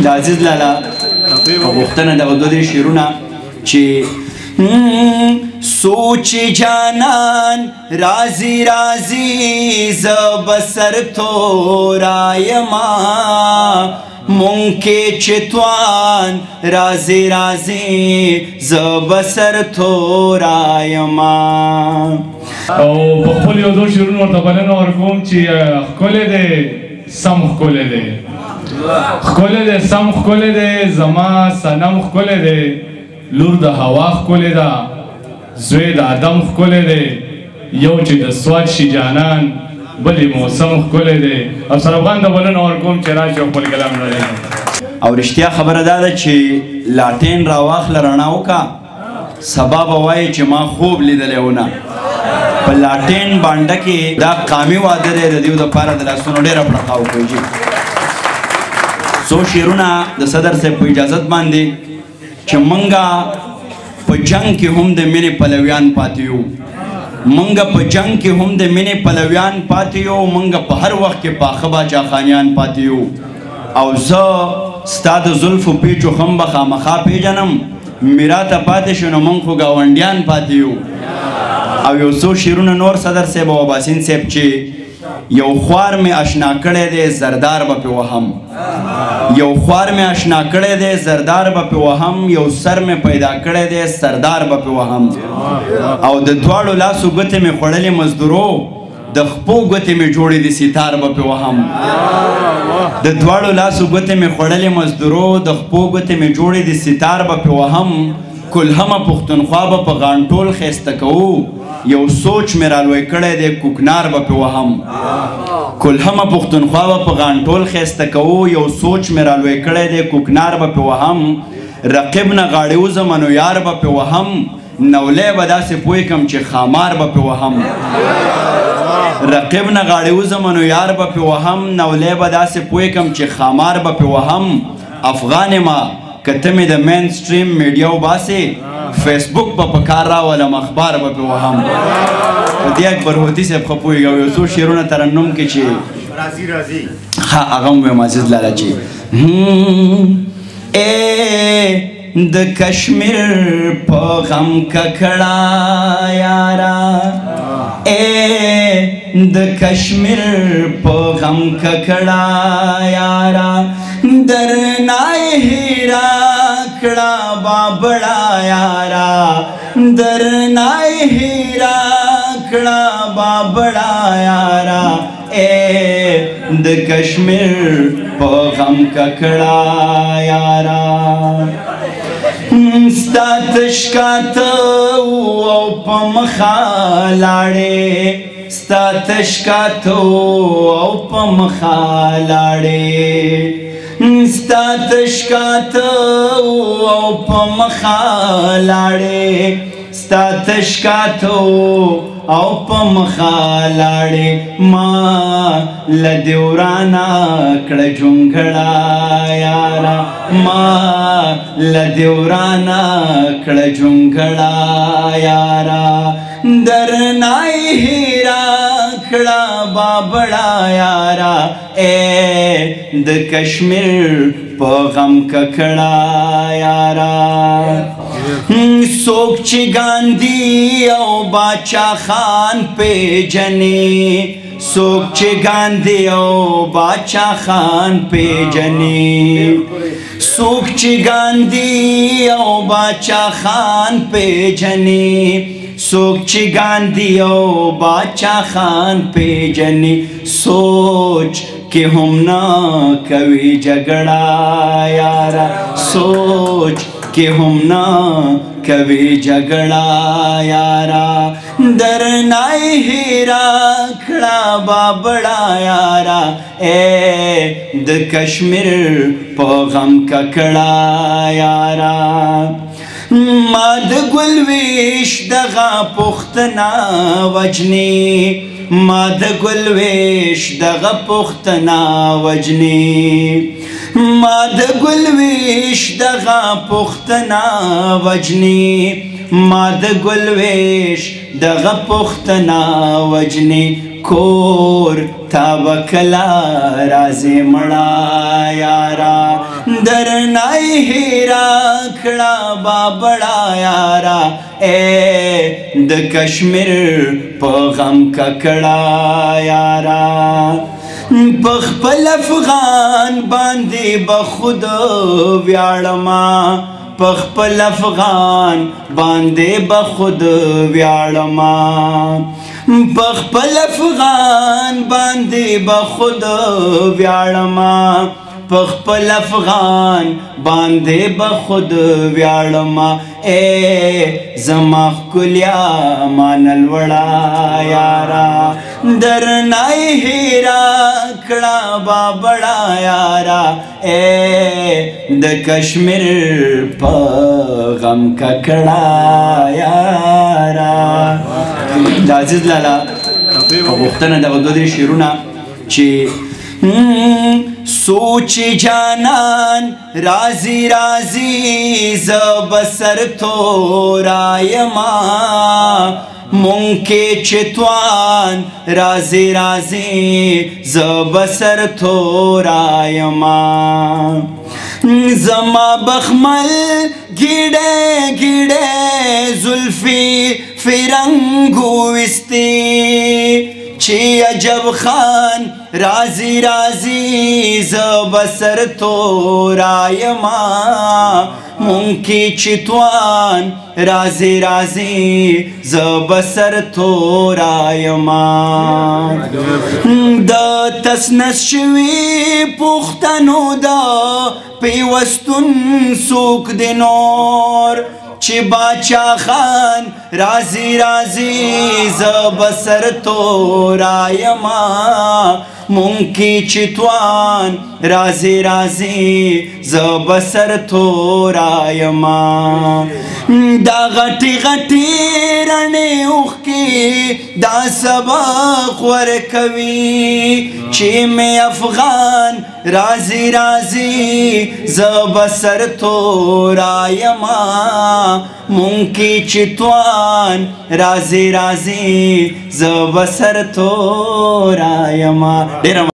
د عزیز لالا غوښتنه دغه دوه درې شعرونه چې سوچ جانان رازی رازی زبسر تو رایما مونکه چتوان رازی رازی زبسر تو رایما او په خپل یو دوه شعرونه ورته بلنه ورکوم چې ښکلی دی سم ښکلی دی ښکلی دی سم ښکلی دی زما صنم ښکلی دی لور د هوا ښکلی ده زوی د ادم ښکلی دی یو چې د سواد شي جانان بلې موسم ښکلی دی افسر افغان ته بلنه ورکوم چې راشي او خپل کلام لري او رښتیا خبره دا ده چې لاټین راواخله رڼا وکړه سبا به وایي چې ما خوب لیدلی ونه په لاټین بانډه کې دا قامي واده دی د دیو دپاره د لاسونو ډېره پړقه وکړي څو شعرونه د صدر صاحب په اجازت باندې چې منګه په جنگ کې هم د مینې پلویان پاتې یو منګه په جنگ کې هم د مینې پلویان پاتې یو منګه په هر وخت کې پاخه باچاخانیان پاتې یو او زه ستا د زلفو پیچو خم به خامخا پیژنم میرا ته پاتې شو نو موږ خو ګاونډیان پاتې یو او یو څو شعرونه نور صدر صاحب او اباسین صاحب چې یو خوار مې اشنا کړی دی زردار به پې وهم یو خوار مې اشنا کړی دی زردار به پې وهم یو سر مې پیدا کړی دی سردار به پې وهم او د دواړو لاسو ګوتې مې خوړلې مزدورو د خپو ګوتې مې جوړې دي ستار به پې وهم د دواړو لاسو ګوتې مې خوړلې مزدورو د خپو ګوتې مې جوړې دي ستار به پې وهم کلهمه پښتونخوا به په غانټول ښایسته کوو یو سوچ مې رالوی کړی دی کوکنار به پې وهم کلهمه پښتونخوا به په غانټول ښایسته کوو یو سوچ مې رالوی کړی دی کوکنار به پې وهم رقیب نه غاړې وځم نو یار به پې وهم نولی به داسې پوه کړم چې خامار به پې وهم رقیب نه غاړې وځم نو یار به پې وهم نولی به داسې پوه کړم چې خامار به پې وهم افغان ما که ته مې د مین سټریم میډیا وباسې فیسبوک به په کار راولم اخبار به پې وهم په دې اکبر هوتي صاحب ښه پوهېږي او یو څو شعرونه ترنم کې چې ها هغه هم ویم عزیز لالا چې د کشمیر په غم ککړه یارا د کشمیر په غم ککړه یارا درنای هیرا کړه بابړه یارا درنای هیرا کړه بابړه یارا د کشمیر په غم ککړه یارا ستا تشکاته او په مخه لاړې ستا تشکاته او په مخه لاړې ستا تشکاته او په مخه لاړې ستا تشکاته او په مخه لاړې ما له دې ورانه کړه جونګړه یاره ما له دې ورانه کړه جونګړه یاره درنای هیرا کړه بابړه یاره د کشمیر په غم ککړه یاره څوک چې ګاندي او باچا خان پیژني څوک چې ګاندي او باچا خان پیژني څوک چې ګاندي او باچا خان پیژني څوک چې ګاندي او باچا خان پیژني سوچ کې هم نه کوي جګړه یاره سوچ کې هم نه کوي جګړه یاره درنای هیرا کړه بابړه یاره د کشمیر په غم ککړه یاره ما د ګلویش دغه پښتنه وجني ما د ګلویش دغه پښتنه وجني ما د ګلویش دغه پښتنه وجني ما د ګلویش دغه پښتنه وجني کور تا وکلا رازې مړه یارا درنائی ہیرا کھڑا بابڑا یارا اے د کشمیر پغم ککڑا یارا پخپل افغان باندی بخود ویاړما پخپل افغان باندی بخود ویاړما پخپل افغان باندی بخود ویاړما پخپل افغان باندی بخود ویاړما اے زما ښکلیا مانل وړا یارا درنائی ہیرا کڑا بابڑا یارا اے د کشمیر پا غم ککڑا یارا دا عزیز لالا غوښتنه دغه دوه درې شعرونه چې سوچ جانان رازی رازی زبسر تورایما مونکے چتوان رازی رازی زبسر تورایما زما بخمل گیڑے گیڑے زلفی فرنگو استی چی عجب خان رازی رازی زبسر تورایما مونکی چتوان رازی رازی زبسر تورایما دا تسنس شوی پختنو دا پیوستن سوک دی نور چی باچا خان رازی رازی زبسر تورایما مونکی چتوان رازی رازی زبسر تورایما دا غٹی غٹی رنی اوخ کی دا سبق ورکوی چی میں افغان رازی رازی زبسر تورایما مونکی چتوان رازی رازی زبسر تورایما